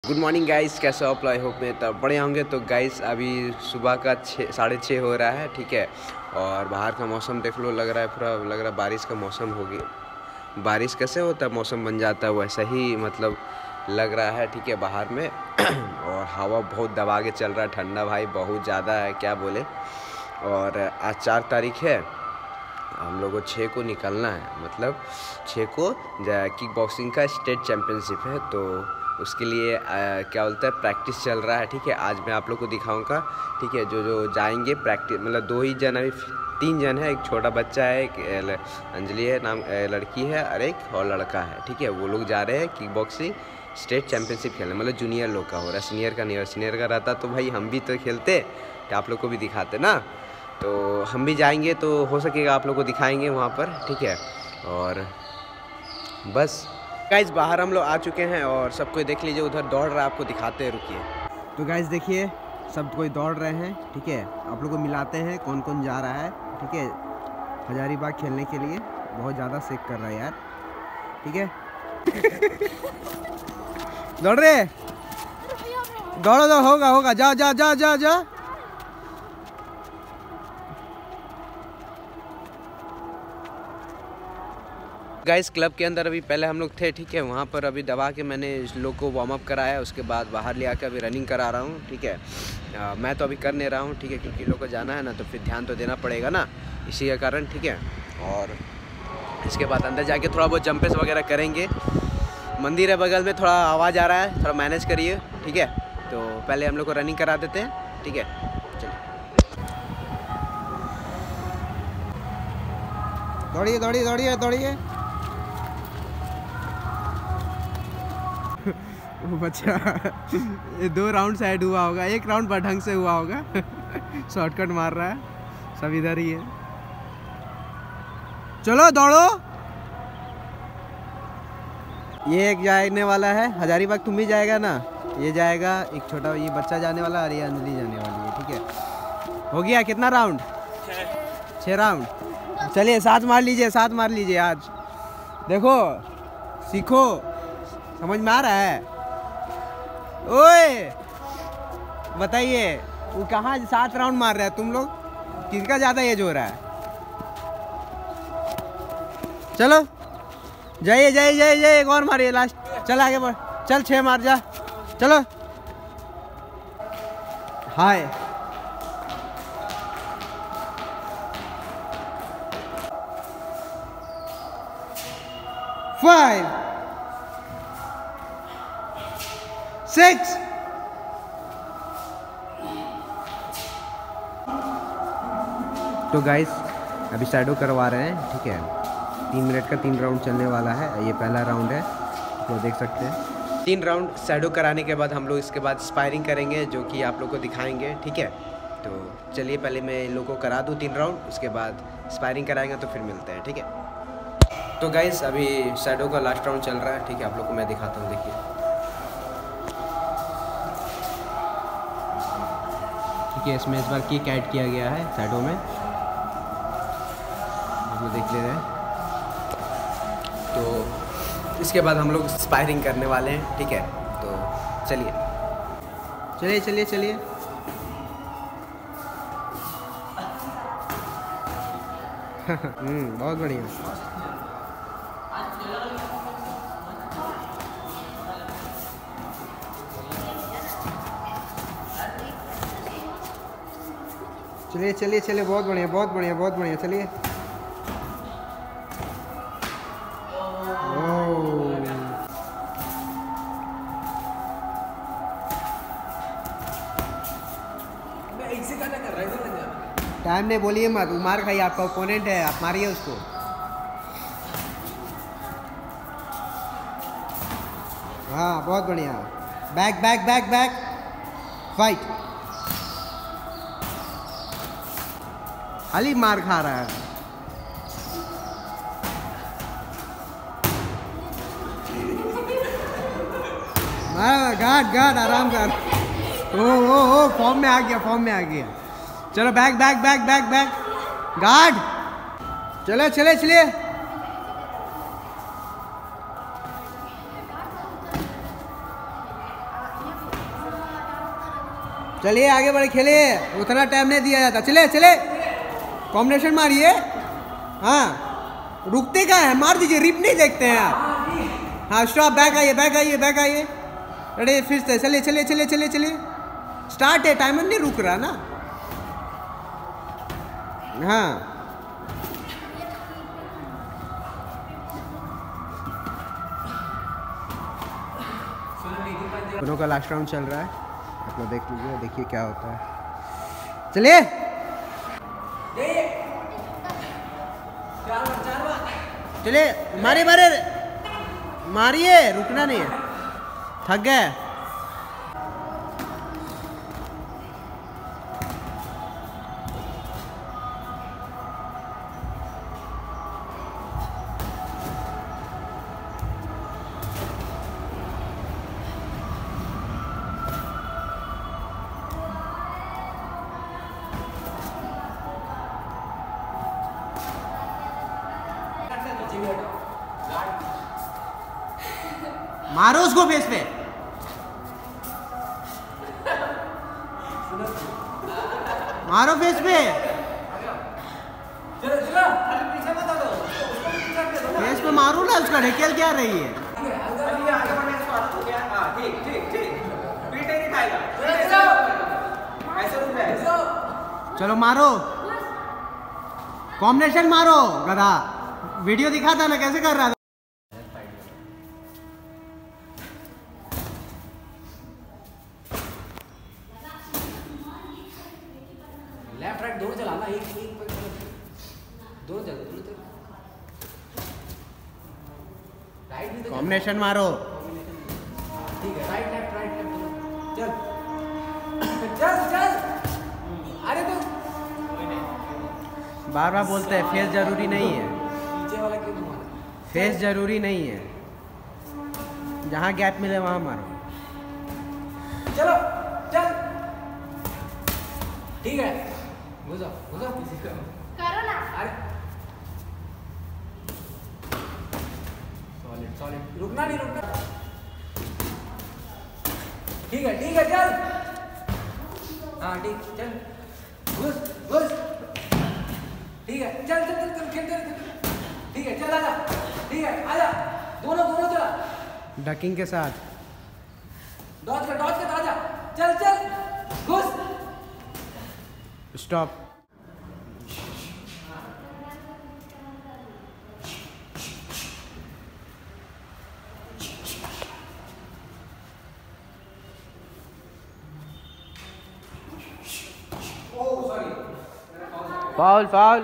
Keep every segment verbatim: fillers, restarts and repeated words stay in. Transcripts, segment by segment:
Good morning guys, कैसे हो आप? आई होप में तब बड़े होंगे। तो गाइस अभी सुबह का छः साढ़े छः हो रहा है, ठीक है। और बाहर का मौसम देख लो, लग रहा है पूरा लग रहा है बारिश का मौसम होगी। बारिश कैसे होता है, मौसम बन जाता है वैसा ही मतलब लग रहा है, ठीक है बाहर में। और हवा बहुत दबा के चल रहा है, ठंडा भाई बहुत ज़्यादा है, क्या बोले। और आज चार तारीख है, हम लोग को छः को निकलना है, मतलब छः को किक बॉक्सिंग का स्टेट चैम्पियनशिप है। तो उसके लिए आ, क्या बोलता है प्रैक्टिस चल रहा है, ठीक है। आज मैं आप लोग को दिखाऊंगा, ठीक है। जो जो जाएंगे प्रैक्टिस, मतलब दो ही जन, अभी तीन जन है, एक छोटा बच्चा है, एक अंजलि है नाम लड़की है, और एक और लड़का है, ठीक है। वो लोग जा रहे हैं किक बॉक्सिंग स्टेट चैम्पियनशिप खेलने, मतलब जूनियर लोग का हो रहा है, सीनियर का नहीं हो रहा। सीनियर का रहता तो भाई हम भी तो खेलते, तो आप लोग को भी दिखाते ना। तो हम भी जाएंगे, तो हो सकेगा आप लोग को दिखाएंगे वहाँ पर, ठीक है। और बस गाइस बाहर हम लोग आ चुके हैं और सब कोई देख लीजिए, उधर दौड़ रहा है, आपको दिखाते हैं, रुकिए। तो गाइस देखिए सब कोई दौड़ रहे हैं, ठीक है। आप लोग को मिलाते हैं कौन कौन जा रहा है, ठीक है। हजारीबाग खेलने के लिए बहुत ज़्यादा सेक कर रहा है यार, ठीक है। दौड़ रहे, दौड़ो दौड़, होगा होगा, जा जा जा जा जा। गाइस क्लब के अंदर अभी पहले हम लोग थे, ठीक है। वहाँ पर अभी दबा के मैंने इस लोग को वार्म अप कराया, उसके बाद बाहर ले आकर अभी रनिंग करा रहा हूँ, ठीक है। आ, मैं तो अभी कर नहीं रहा हूँ, ठीक है, क्योंकि लोग को जाना है ना, तो फिर ध्यान तो देना पड़ेगा ना, इसी के कारण, ठीक है। और इसके बाद अंदर जाके थोड़ा बहुत जंपेस वगैरह करेंगे। मंदिर है बगल में, थोड़ा आवाज़ आ रहा है, थोड़ा मैनेज करिए, ठीक है। तो पहले हम लोग को रनिंग करा देते हैं, ठीक है। चलिए दौड़िए दौड़िए दौड़िए दौड़िए। बच्चा ये दो राउंड साइड हुआ होगा, एक राउंड पर ढंग से हुआ होगा। शॉर्टकट मार रहा है, सब इधर ही है। चलो दौड़ो। ये एक जाने वाला है हजारीबाग, तुम भी जाएगा ना, ये जाएगा, एक छोटा ये बच्चा जाने वाला, और ये अंजलि जाने वाली है, ठीक है। हो गया कितना राउंड? छः राउंड। चलिए साथ मार लीजिए, साथ मार लीजिए। आज देखो सीखो, समझ में आ रहा है। ओए बताइए, वो कहाँ सात राउंड मार रहा है, तुम लोग किसका ज़्यादा एज हो रहा है? चलो जाइए जाइए जाइए जाइए, एक और मारिए लास्ट। चल आगे बढ़, चल छः मार जा, चलो। हाय फाइव सिक्स तो गाइस अभी शैडो करवा रहे हैं, ठीक है। तीन मिनट का तीन राउंड चलने वाला है, ये पहला राउंड है, तो देख सकते हैं। तीन राउंड शैडो कराने के बाद हम लोग इसके बाद स्पायरिंग करेंगे, जो कि आप लोग को दिखाएंगे, ठीक है। तो चलिए पहले मैं इन लोगों को करा दूँ तीन राउंड, उसके बाद स्पायरिंग कराएंगे, तो फिर मिलते हैं, ठीक है। तो गाइस अभी शैडो का लास्ट राउंड चल रहा है, ठीक है। आप लोग को मैं दिखाता हूँ, देखिए, ठीक है। इसमें इस बार किक ऐड किया गया है शैडो में, आप लोग देख ले रहे हैं। तो इसके बाद हम लोग स्पायरिंग करने वाले हैं, ठीक है। तो चलिए चलिए चलिए चलिए। हम्म बहुत बढ़िया। चलिए चलिए चलिए, बहुत बढ़िया बहुत बढ़िया बहुत बढ़िया, चलिए। टाइम नहीं बोलिए मत, मार खाइए, आपका ओपोनेंट है, आप मारिए उसको। हाँ बहुत बढ़िया, back back back back fight. खाली मार खा रहा है। गार्ड गार्ड आराम कर। ओ ओ ओ फॉर्म में आ गया, फॉर्म में आ गया। चलो back back back back back, guard. चलो चले चलिए। चलिए आगे बढ़े, खेलिए, उतना टाइम नहीं दिया जाता। चले चले, कॉम्बिनेशन मारिए। हाँ, रुकते क्या है, मार दीजिए, रिप नहीं देखते हैं आप। हाँ स्टॉप, बैक आइए, बैक आइए, बैक आइए। रेडी, फिर से चलिए चलिए चलिए चलिए चलिए, स्टार्ट है, टाइमर नहीं रुक रहा ना। हाँ दोनों का लास्ट राउंड चल रहा है, आप लोग देख लीजिए, देखिए क्या होता है। चलिए चलिए, मारिए मारिए मारिए, रुकना नहीं है, थक गए। मारो उसको फेस पे, मारो फेस पे, फेस पे मारो ना, उसका ढकेल क्या रही है। चलो मारो, कॉम्बिनेशन मारो गधा, वीडियो दिखा था ना कैसे कर रहा था। लेफ्ट राइट दोनों चलाना, एक एक दोनों चल, दोनों चल, राइट भी तो कॉम्बिनेशन मारो। ठीक है, राइट लेफ्ट राइट लेफ्ट चल चल चल। अरे तो बार बार बोलते हैं फेस जरूरी नहीं है, पीछे वाला क्यों घुमा, फेस जरूरी नहीं है, जहाँ गैप मिले वहाँ मारो। चलो चल, ठीक है, घुसो घुसो करो ना। अरे सॉलिड सॉलिड, रुकना नहीं रुकना। ठीक है ठीक है, चल। हाँ ठीक, चल, घुस घुस, ठीक है, चल चल चल चल, खेलते रहते, ठीक है, चल आजा, ठीक है आजा, दोनों दोनों चला, डकिंग के साथ, डॉज कर डॉज कर, आजा, चल चल, घुस, stop. Foul foul.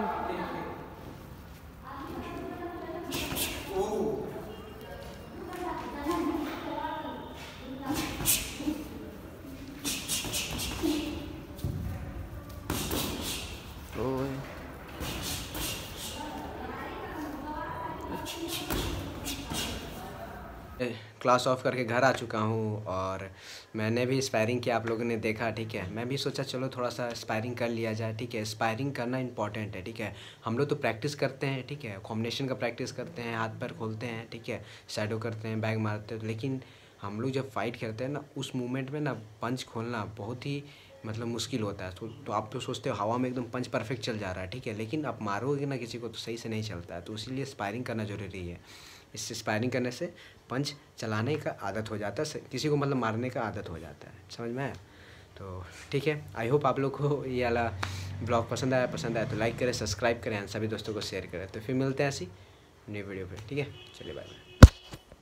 Class off करके घर आ चुका हूँ और मैंने भी स्पायरिंग किया, आप लोगों ने देखा, ठीक है। मैं भी सोचा चलो थोड़ा सा स्पायरिंग कर लिया जाए, ठीक है। स्पायरिंग करना इंपॉर्टेंट है, ठीक है। हम लोग तो प्रैक्टिस करते हैं, ठीक है, कॉम्बिनेशन का प्रैक्टिस करते हैं, हाथ पैर खोलते हैं, ठीक है, शैडो करते हैं, बैग मारते हैं, लेकिन हम लोग जब फाइट करते हैं ना, उस मूवमेंट में ना पंच खोलना बहुत ही मतलब मुश्किल होता है। तो, तो आप तो सोचते हो हवा में एकदम पंच परफेक्ट चल जा रहा है, ठीक है, लेकिन आप मारोगे ना किसी को तो सही से नहीं चलता है। तो इसीलिए स्पायरिंग करना ज़रूरी है। इससे स्पायरिंग करने से पंच चलाने का आदत हो जाता है, किसी को मतलब मारने का आदत हो जाता है, समझ में आया। तो ठीक है, आई होप आप लोग को ये वाला ब्लॉग पसंद आया पसंद आया तो लाइक करें, सब्सक्राइब करें, सभी दोस्तों को शेयर करें। तो फिर मिलते हैं ऐसी न्यू वीडियो पे, ठीक है, चलिए बाय बाय।